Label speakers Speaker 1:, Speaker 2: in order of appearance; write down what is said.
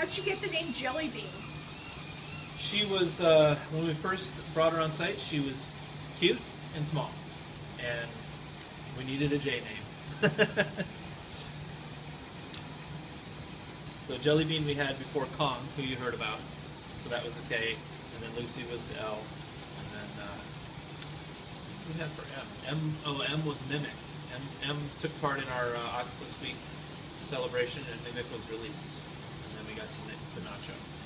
Speaker 1: How'd she get the name Jelly Bean?
Speaker 2: She was, when we first brought her on site, she was cute and small. And we needed a J name. So Jelly Bean we had before Kong, who you heard about. So that was the K. And then Lucy was the L. And then, what did we have for M? M was Mimic. M took part in our Octopus Week celebration, and Mimic was released. And then we got to Nacho.